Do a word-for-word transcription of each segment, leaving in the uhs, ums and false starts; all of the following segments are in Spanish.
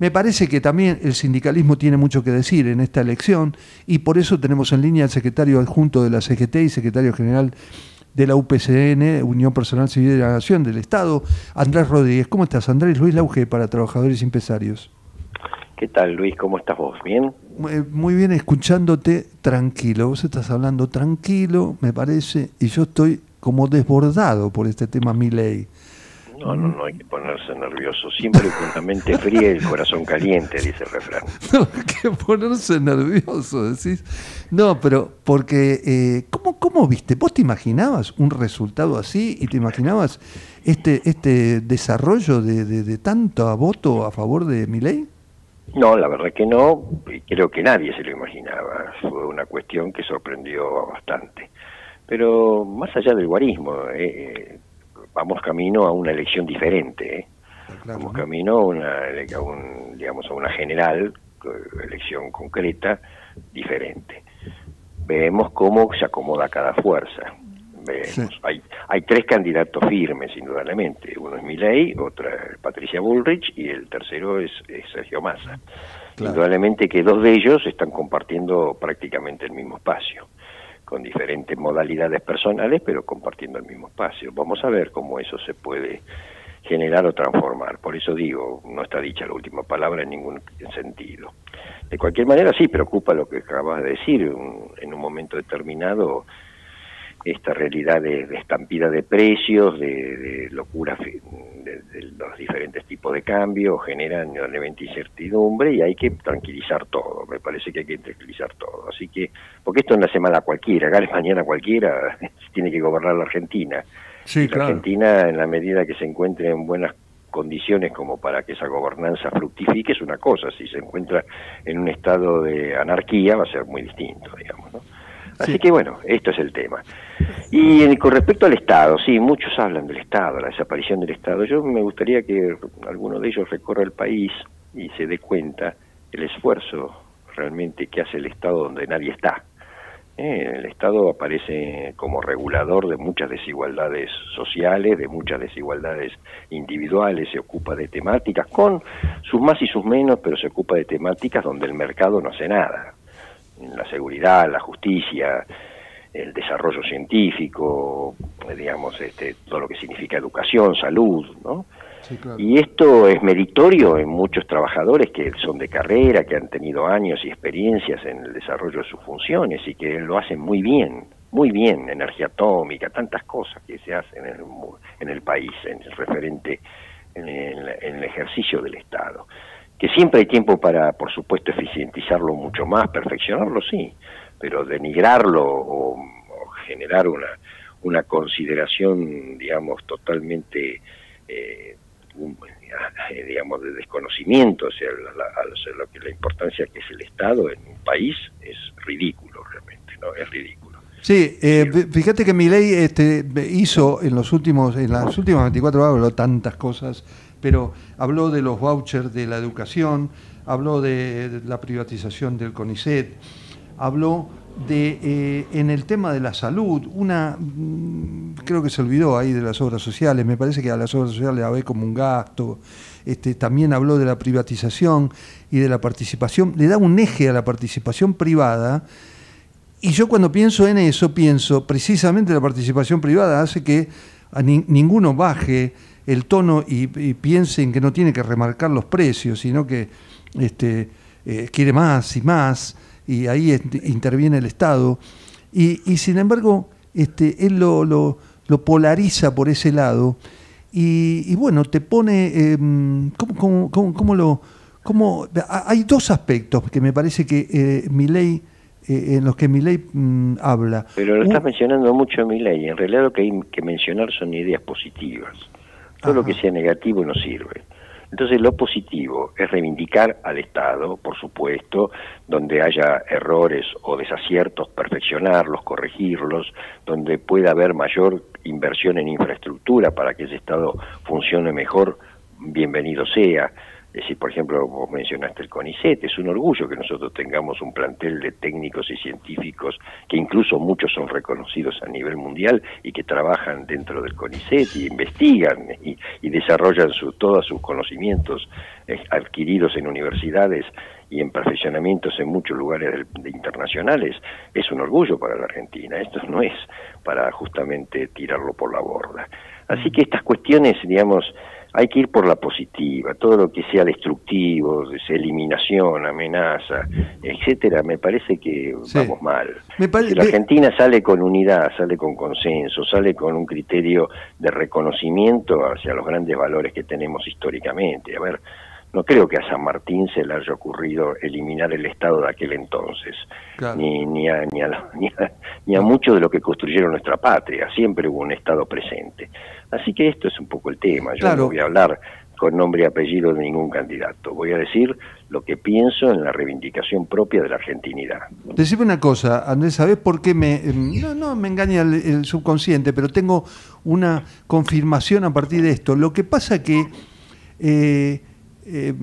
Me parece que también el sindicalismo tiene mucho que decir en esta elección y por eso tenemos en línea al secretario adjunto de la C G T y secretario general de la U P C N, Unión Personal Civil de la Nación, del Estado, Andrés Rodríguez. ¿Cómo estás, Andrés? Luis Lauge para Trabajadores y Empresarios. ¿Qué tal, Luis? ¿Cómo estás vos? ¿Bien? Muy bien, escuchándote tranquilo. Vos estás hablando tranquilo, me parece, y yo estoy como desbordado por este tema Milei. No, no, no hay que ponerse nervioso. Siempre con la mente fría y el corazón caliente, dice el refrán. No, hay que ponerse nervioso, decís. No, pero porque, eh, ¿cómo, ¿cómo viste? ¿Vos te imaginabas un resultado así y te imaginabas este este desarrollo de, de, de tanto voto a favor de Milei? No, la verdad que no, y creo que nadie se lo imaginaba. Fue una cuestión que sorprendió bastante. Pero más allá del guarismo, eh, vamos camino a una elección diferente, ¿eh? Claro, vamos ¿no? camino a una, a un, digamos, a una general, elección concreta, diferente. Vemos cómo se acomoda cada fuerza. Vemos. Sí. Hay, hay tres candidatos firmes, indudablemente. Uno es Milei, otra es Patricia Bullrich y el tercero es, es Sergio Massa. Claro. Indudablemente que dos de ellos están compartiendo prácticamente el mismo espacio, con diferentes modalidades personales, pero compartiendo el mismo espacio. Vamos a ver cómo eso se puede generar o transformar. Por eso digo, no está dicha la última palabra en ningún sentido. De cualquier manera, sí preocupa lo que acabas de decir. Un, en un momento determinado, esta realidad de, de estampida de precios, de, de locura de, de los diferentes tipos de cambio, generan realmente incertidumbre y hay que tranquilizar todo. Me parece que hay que tranquilizar todo. Así que, porque esto no es semana cualquiera, acá es mañana cualquiera, tiene que gobernar la Argentina. Sí, la claro. Argentina, en la medida que se encuentre en buenas condiciones como para que esa gobernanza fructifique, es una cosa. Si se encuentra en un estado de anarquía, va a ser muy distinto, digamos, ¿no? Así sí. que bueno, esto es el tema. Y en, con respecto al Estado, sí, muchos hablan del Estado, la desaparición del Estado. Yo me gustaría que alguno de ellos recorra el país y se dé cuenta el esfuerzo realmente que hace el Estado donde nadie está. Eh, el Estado aparece como regulador de muchas desigualdades sociales, de muchas desigualdades individuales, se ocupa de temáticas con sus más y sus menos, pero se ocupa de temáticas donde el mercado no hace nada. La seguridad, la justicia, el desarrollo científico, digamos, este, todo lo que significa educación, salud, ¿no? Sí, claro. Y esto es meritorio en muchos trabajadores que son de carrera, que han tenido años y experiencias en el desarrollo de sus funciones y que lo hacen muy bien, muy bien, energía atómica, tantas cosas que se hacen en el, en el país, en el referente, en el, en el ejercicio del Estado. Que siempre hay tiempo para, por supuesto, eficientizarlo mucho más, perfeccionarlo, sí, pero denigrarlo o, o generar una, una consideración, digamos, totalmente, eh, un, digamos, de desconocimiento, o sea, la, la, lo que, la importancia que es el Estado en un país es ridículo realmente, ¿no? Es ridículo. Sí, eh, fíjate que Milei este, hizo en los últimos, en las últimas veinticuatro horas habló tantas cosas, pero habló de los vouchers de la educación, habló de, de la privatización del CONICET, habló de eh, en el tema de la salud, una creo que se olvidó ahí de las obras sociales, me parece que a las obras sociales la ve como un gasto. Este, también habló de la privatización y de la participación, le da un eje a la participación privada. Y yo cuando pienso en eso, pienso precisamente la participación privada hace que a ni, ninguno baje el tono y, y piense en que no tiene que remarcar los precios, sino que este, eh, quiere más y más, y ahí est- interviene el Estado. Y, y sin embargo, este, él lo, lo, lo polariza por ese lado, y, y bueno, te pone, eh, ¿cómo, cómo, cómo, cómo lo...? Cómo, hay dos aspectos que me parece que eh, Milei Eh, en los que Milei mmm, habla. Pero lo estás uh, mencionando mucho Milei, en realidad lo que hay que mencionar son ideas positivas. Todo ajá. lo que sea negativo no sirve. Entonces lo positivo es reivindicar al Estado, por supuesto, donde haya errores o desaciertos, perfeccionarlos, corregirlos, donde pueda haber mayor inversión en infraestructura para que ese Estado funcione mejor, bienvenido sea. Es decir, por ejemplo, vos mencionaste el CONICET, es un orgullo que nosotros tengamos un plantel de técnicos y científicos, que incluso muchos son reconocidos a nivel mundial y que trabajan dentro del CONICET y investigan y, y desarrollan su, todos sus conocimientos eh, adquiridos en universidades y en perfeccionamientos en muchos lugares de, de internacionales. Es un orgullo para la Argentina, esto no es para justamente tirarlo por la borda. Así que estas cuestiones, digamos, hay que ir por la positiva, todo lo que sea destructivo, eliminación, amenaza, etcétera, me parece que sí. vamos mal. Me pare... Si la Argentina sale con unidad, sale con consenso, sale con un criterio de reconocimiento hacia los grandes valores que tenemos históricamente. A ver, no creo que a San Martín se le haya ocurrido eliminar el Estado de aquel entonces, claro. ni, ni, a, ni, a, ni, a, ni a mucho de lo que construyeron nuestra patria, siempre hubo un Estado presente. Así que esto es un poco el tema, yo claro. no voy a hablar con nombre y apellido de ningún candidato, voy a decir lo que pienso en la reivindicación propia de la argentinidad. Decime una cosa, Andrés, ¿sabés por qué me, no, no me engaña el, el subconsciente, pero tengo una confirmación a partir de esto? Lo que pasa que... Eh, Eh,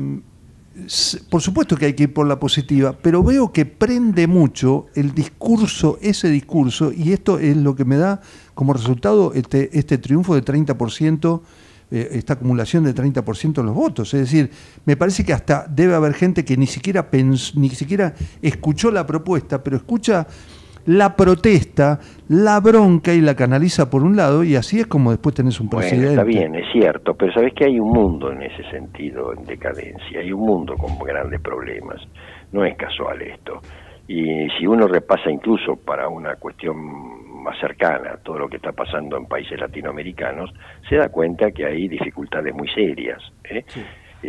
por supuesto que hay que ir por la positiva, pero veo que prende mucho el discurso, ese discurso, y esto es lo que me da como resultado este, este triunfo de treinta por ciento, eh, esta acumulación de treinta por ciento de los votos. Es decir, me parece que hasta debe haber gente que ni siquiera pens, ni siquiera escuchó la propuesta, pero escucha la protesta, la bronca y la canaliza por un lado, y así es como después tenés un presidente. Bueno, está bien, es cierto, pero sabés que hay un mundo en ese sentido en decadencia, hay un mundo con grandes problemas, no es casual esto. Y si uno repasa incluso para una cuestión más cercana todo lo que está pasando en países latinoamericanos, se da cuenta que hay dificultades muy serias, ¿eh? Sí.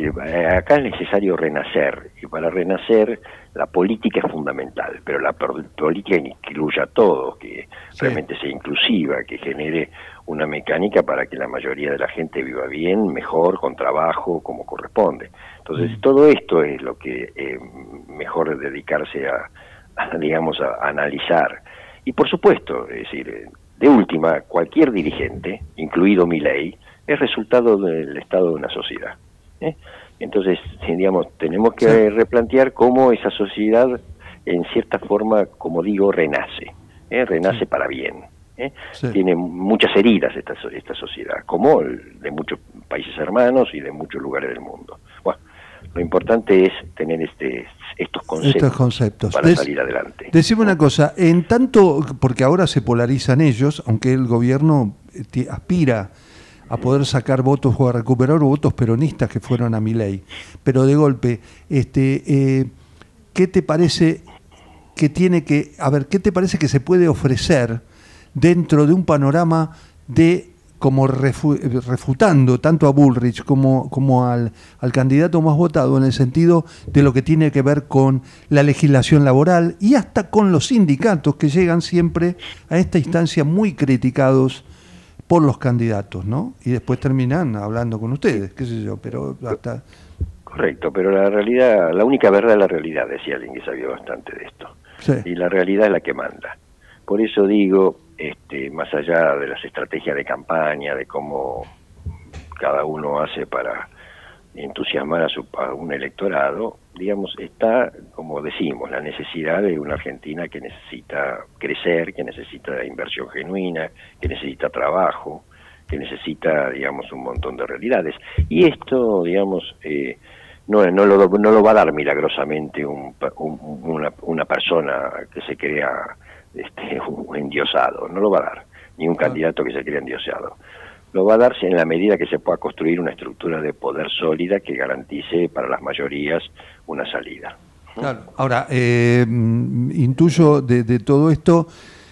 Acá es necesario renacer, y para renacer la política es fundamental, pero la política incluye a todos, que sí. realmente sea inclusiva, que genere una mecánica para que la mayoría de la gente viva bien, mejor, con trabajo, como corresponde. Entonces, mm. todo esto es lo que eh, mejor es dedicarse a, a, digamos, a, a analizar. Y por supuesto, es decir, de última, cualquier dirigente, incluido Milei, es resultado del estado de una sociedad. ¿Eh? Entonces, digamos, tenemos que sí. replantear cómo esa sociedad, en cierta forma, como digo, renace, ¿eh? renace sí. para bien. ¿eh? Sí. Tiene muchas heridas esta, esta sociedad, como el de muchos países hermanos y de muchos lugares del mundo. Bueno, lo importante es tener este, estos conceptos, estos conceptos. para Des, salir adelante. Decime una cosa, en tanto, porque ahora se polarizan ellos, aunque el gobierno aspira a poder sacar votos o a recuperar votos peronistas que fueron a Milei. Pero de golpe, este, eh, ¿qué te parece que tiene que, a ver, qué te parece que se puede ofrecer dentro de un panorama de, como refu, refutando tanto a Bullrich como, como al, al candidato más votado, en el sentido de lo que tiene que ver con la legislación laboral y hasta con los sindicatos que llegan siempre a esta instancia muy criticados por los candidatos, ¿no? Y después terminan hablando con ustedes, qué sé yo, pero hasta... Correcto, pero la realidad, la única verdad es la realidad, decía alguien que sabía bastante de esto. Sí. Y la realidad es la que manda. Por eso digo, este, más allá de las estrategias de campaña, de cómo cada uno hace para entusiasmar a, su, a un electorado, digamos, está, como decimos, la necesidad de una Argentina que necesita crecer, que necesita inversión genuina, que necesita trabajo, que necesita, digamos, un montón de realidades. Y esto, digamos, eh, no, no, lo, no lo va a dar milagrosamente un, un, una, una persona que se crea este, un endiosado, no lo va a dar, ni un candidato que se crea endiosado. Lo va a darse en la medida que se pueda construir una estructura de poder sólida que garantice para las mayorías una salida. Claro. Ahora, eh, intuyo de, de todo esto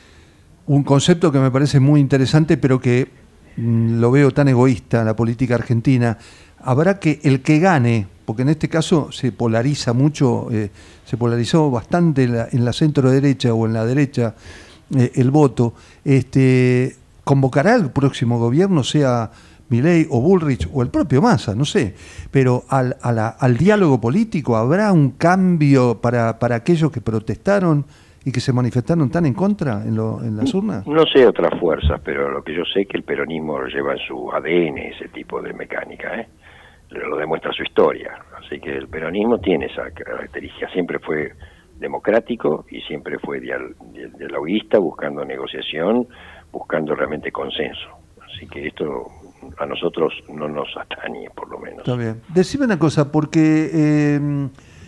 un concepto que me parece muy interesante, pero que mm, lo veo tan egoísta en la política argentina. Habrá que el que gane, porque en este caso se polariza mucho, eh, se polarizó bastante en la, en la centro derecha o en la derecha eh, el voto, este... convocará el próximo gobierno, sea Milei o Bullrich o el propio Massa, no sé, pero al, a la, al diálogo político habrá un cambio para, para aquellos que protestaron y que se manifestaron tan en contra en, lo, en las urnas. No sé otras fuerzas, pero lo que yo sé es que el peronismo lleva en su A D N ese tipo de mecánica, ¿eh? lo demuestra su historia. Así que el peronismo tiene esa característica, siempre fue democrático y siempre fue dial, dialoguista, buscando negociación, buscando realmente consenso. Así que esto a nosotros no nos atañe, por lo menos. Está bien. Decime una cosa, porque eh,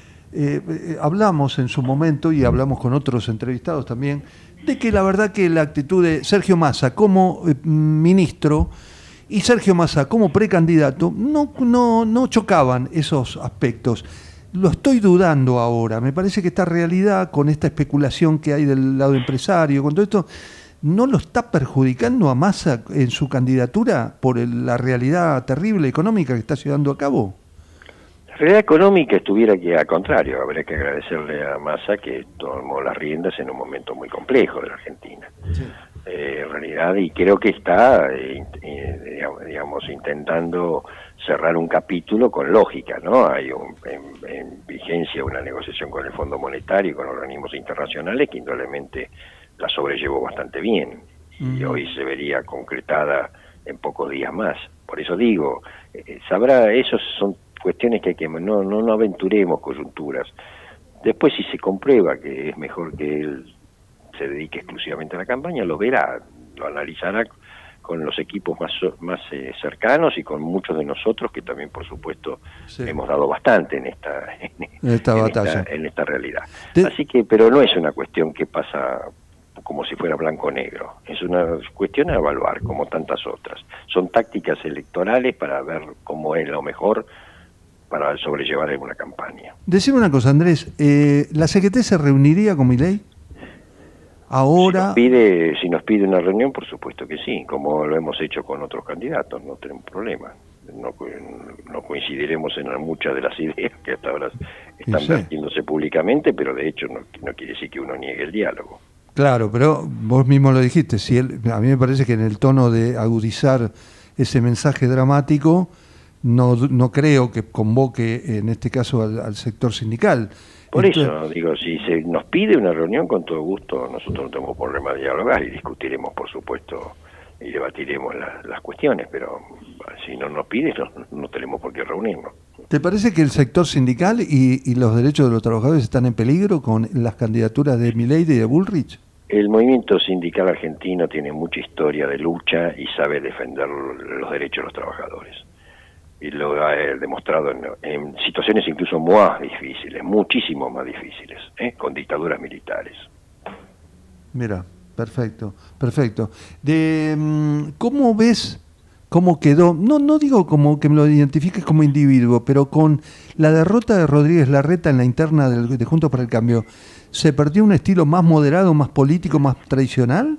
eh, hablamos en su momento, y hablamos con otros entrevistados también, de que la verdad que la actitud de Sergio Massa como eh, ministro y Sergio Massa como precandidato no, no, no chocaban esos aspectos. Lo estoy dudando ahora. Me parece que esta realidad, con esta especulación que hay del lado empresario, con todo esto, ¿no lo está perjudicando a Massa en su candidatura por el, la realidad terrible económica que está llevando a cabo? La realidad económica estuviera que al contrario, habría que agradecerle a Massa que tomó las riendas en un momento muy complejo de la Argentina. Sí. Eh, en realidad, y creo que está, eh, eh, digamos, intentando cerrar un capítulo con lógica, ¿no? Hay un, en, en vigencia una negociación con el Fondo Monetario y con organismos internacionales que indudablemente la sobrellevó bastante bien y uh-huh. hoy se vería concretada en pocos días más. Por eso digo, eh, sabrá, esos son cuestiones que hay que, no, no, no aventuremos coyunturas. Después, si se comprueba que es mejor que él se dedique exclusivamente a la campaña, lo verá, lo analizará con los equipos más, más eh, cercanos y con muchos de nosotros que también, por supuesto, sí. hemos dado bastante en esta, en, en esta en batalla, esta, en esta realidad. De... Así que, pero no es una cuestión que pasa como si fuera blanco o negro, es una cuestión a evaluar, como tantas otras. Son tácticas electorales para ver cómo es lo mejor para sobrellevar alguna campaña. Decime una cosa, Andrés, eh, ¿la C G T se reuniría con Milei? Ahora... Si nos pide, si nos pide una reunión, por supuesto que sí, como lo hemos hecho con otros candidatos, no tenemos problema. No, no coincidiremos en muchas de las ideas que hasta ahora están sí. vertiéndose públicamente, pero de hecho no, no quiere decir que uno niegue el diálogo. Claro, pero vos mismo lo dijiste, si él, a mí me parece que en el tono de agudizar ese mensaje dramático, no, no creo que convoque en este caso al, al sector sindical. Por Entonces, eso, digo, si se nos pide una reunión, con todo gusto, nosotros no tenemos problema de dialogar y discutiremos, por supuesto, y debatiremos la, las cuestiones, pero si no nos pide, no, no tenemos por qué reunirnos. ¿Te parece que el sector sindical y, y los derechos de los trabajadores están en peligro con las candidaturas de Milei y de Bullrich? El movimiento sindical argentino tiene mucha historia de lucha y sabe defender los derechos de los trabajadores. Y lo ha demostrado en, en situaciones incluso más difíciles, muchísimo más difíciles, ¿eh? con dictaduras militares. Mira, perfecto, perfecto. De, ¿cómo ves cómo quedó? No, no digo como que me lo identifiques como individuo, pero con la derrota de Rodríguez Larreta en la interna del, de Juntos para el Cambio, ¿se perdió un estilo más moderado, más político, más tradicional?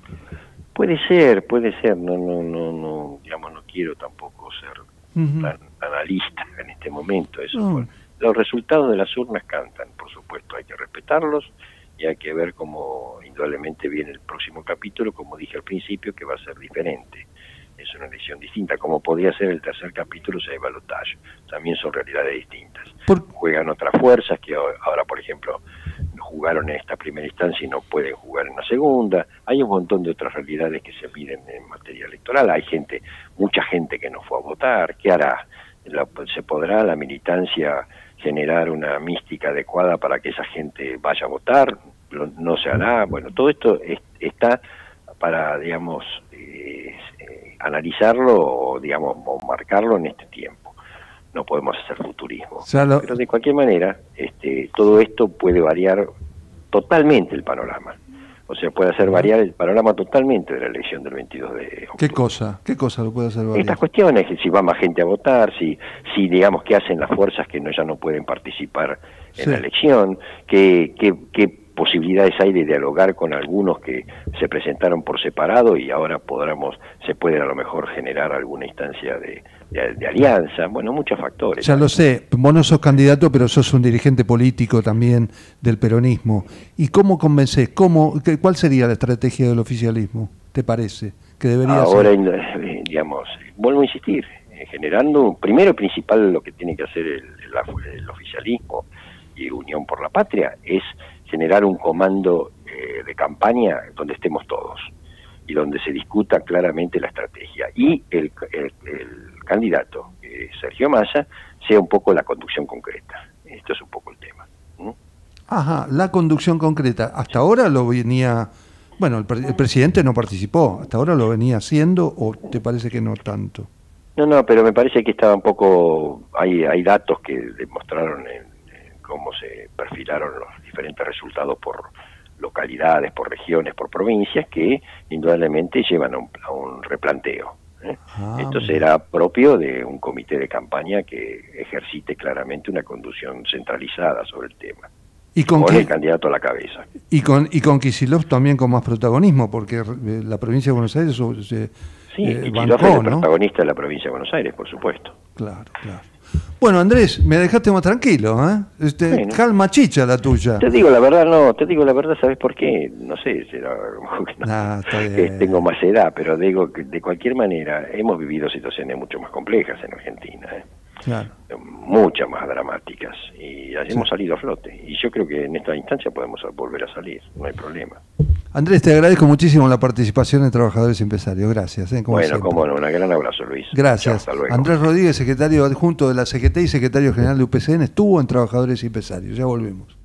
Puede ser, puede ser. No, no, no, no, digamos, no quiero tampoco ser uh-huh. tan analista en este momento. Eso, uh-huh. Los resultados de las urnas cantan, por supuesto, hay que respetarlos y hay que ver cómo indudablemente viene el próximo capítulo, como dije al principio, que va a ser diferente. Es una elección distinta, como podía ser el tercer capítulo si hay balotaje. También son realidades distintas. ¿Por? Juegan otras fuerzas que ahora, por ejemplo, jugaron en esta primera instancia y no pueden jugar en la segunda. Hay un montón de otras realidades que se piden en materia electoral. Hay gente, mucha gente que no fue a votar. ¿Qué hará? La, ¿Se podrá la militancia generar una mística adecuada para que esa gente vaya a votar? No se hará. Bueno, todo esto es, está para, digamos, eh, eh, analizarlo o, digamos, o marcarlo en este tiempo. No podemos hacer futurismo. O sea, lo... Pero de cualquier manera, este, todo esto puede variar totalmente el panorama. O sea, puede hacer variar el panorama totalmente de la elección del veintidós de octubre. ¿Qué cosa? ¿Qué cosa lo puede hacer variar? Estas cuestiones, si va más gente a votar, si, si digamos, qué hacen las fuerzas que no, ya no pueden participar en sí. la elección, qué, qué, qué posibilidades hay de dialogar con algunos que se presentaron por separado y ahora podremos, se puede a lo mejor generar alguna instancia de, de, de alianza, bueno, muchos factores. Ya lo sé, vos no sos candidato, pero sos un dirigente político también del peronismo. ¿Y cómo convencés? ¿Cómo, qué, ¿Cuál sería la estrategia del oficialismo, te parece? Que debería ahora, ser? digamos, vuelvo a insistir, generando, primero y principal lo que tiene que hacer el, el, el oficialismo y Unión por la Patria es generar un comando eh, de campaña donde estemos todos y donde se discuta claramente la estrategia. Y el, el, el candidato que eh, Sergio Massa, sea un poco la conducción concreta. Esto es un poco el tema. ¿Mm? Ajá, la conducción concreta. Hasta ahora lo venía... Bueno, el, pre el presidente no participó. ¿Hasta ahora lo venía haciendo o te parece que no tanto? No, no, pero me parece que estaba un poco... Hay, hay datos que demostraron en, en cómo se perfilaron los diferentes resultados por localidades, por regiones, por provincias, que indudablemente llevan a un, a un replanteo. ¿eh? Ah, Esto será propio de un comité de campaña que ejercite claramente una conducción centralizada sobre el tema. Y con, con qué, el candidato a la cabeza. Y con, y con Kicillof también con más protagonismo, porque la provincia de Buenos Aires se Sí, eh, Kicillof es el ¿no? protagonista de la provincia de Buenos Aires, por supuesto. Claro, claro. Bueno, Andrés, me dejaste más tranquilo, ¿eh? Este, bueno, calma chicha la tuya. Te digo la verdad, no, te digo la verdad, ¿sabes por qué? No sé, será que, no, nah, que tengo más edad, pero digo que de cualquier manera hemos vivido situaciones mucho más complejas en Argentina, ¿eh? Claro. Muchas más dramáticas, y hemos sí. salido a flote, y yo creo que en esta instancia podemos volver a salir, no hay problema. Andrés, te agradezco muchísimo la participación de Trabajadores y Empresarios, gracias. ¿eh? Como bueno, siempre. cómo no, un gran abrazo, Luis. Gracias. Chao, hasta luego. Andrés Rodríguez, secretario adjunto de la C G T y secretario general de U P C N, estuvo en Trabajadores y Empresarios, ya volvemos.